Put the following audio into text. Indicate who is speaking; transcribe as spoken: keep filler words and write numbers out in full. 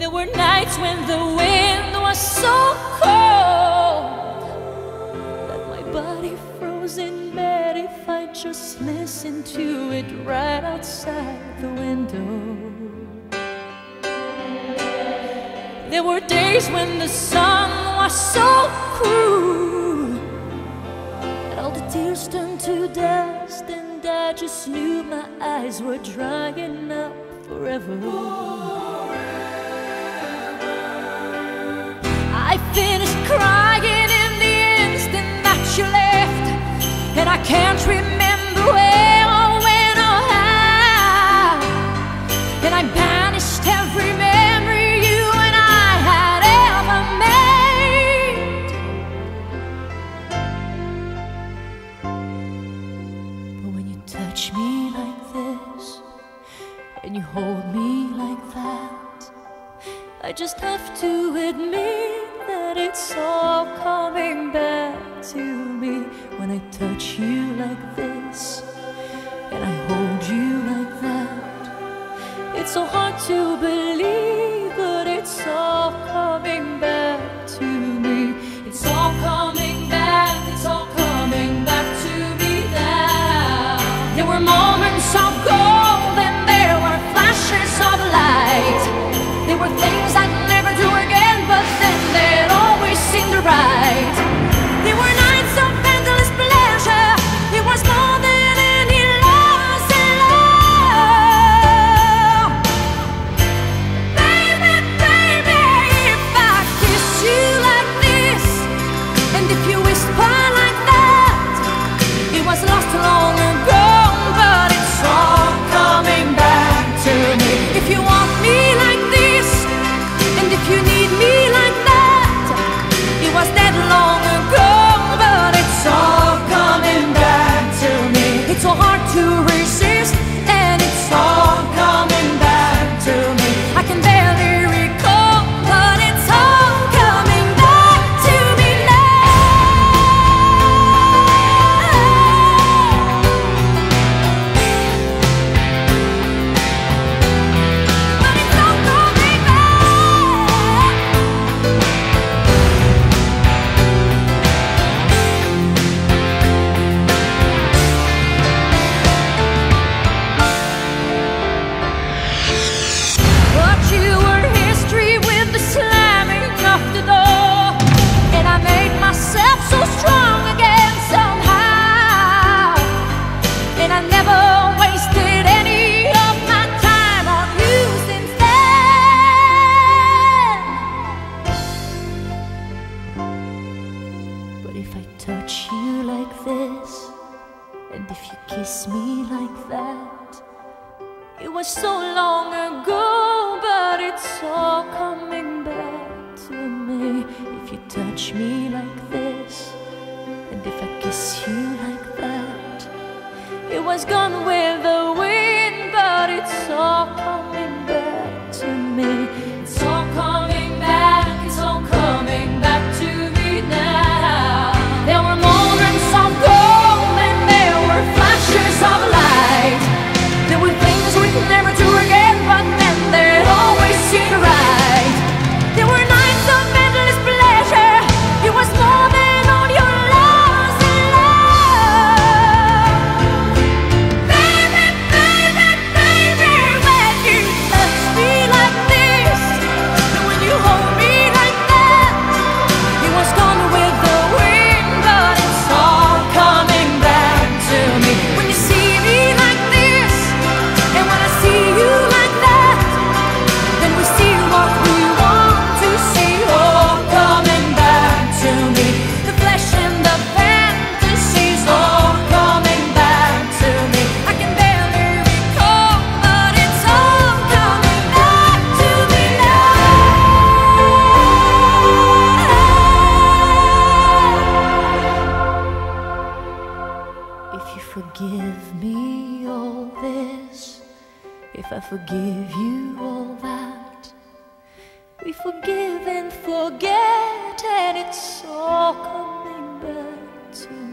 Speaker 1: There were nights when the wind was so cold that my body froze in bed if I just listened to it right outside the window. There were days when the sun was so cruel that all the tears turned to dust, and I just knew my eyes were drying up forever. I finished crying in the instant that you left, and I can't remember where or when or how, and I banished every memory you and I had ever made. But when you touch me like this and you hold me like that, I just have to admit that it's all coming back to me. When I touch you like this and I hold you like that, it's so hard to believe, but it's all coming back to me. It's all coming back, it's all coming back to me now. There were moments of gold and there were flashes of light. There were things I'd never do again, but then they'd always seem right. There were nights of endless pleasure. It was more than any loss in love. Baby, baby, if I kiss you like this, and if you whisper like that, it was lost long ago, but it's all coming back to me. If you want me like this, and if you need me like that, it was dead long ago, but it's all coming back to me. It's so hard to resist, and it's all coming back to me. I can barely recall, but it's all coming back to me But it's all coming back. But you were history with the slamming of the door, and I made myself so strong again somehow, and I never wasted any of my time on you since then. But if I touch you like this, and if you kiss me like that, it was so long ago, but it's all coming back to me. If you touch me like this, and if I kiss you like that, it was gone with the wind, but it's all coming back to me. It's all coming back, it's all coming back to me now. There were moments of gold and there were flashes of light. There were things we'd never do again, but then they'd always seem right. There were nights of endless pleasure. It was more than all your loss in love. Baby, baby, baby, when you touch me like this, and when you hold me like that, it was gone with the wind, but it's all coming back to me. When you see me like this, and when I see you like that, then we see what we want to see, all coming back to me. The flesh and the fantasies, all coming back to me. I can barely recall, but it's all coming back to me now. If you forgive me all this, if I forgive you all that, we forgive and forget, and it's all coming back to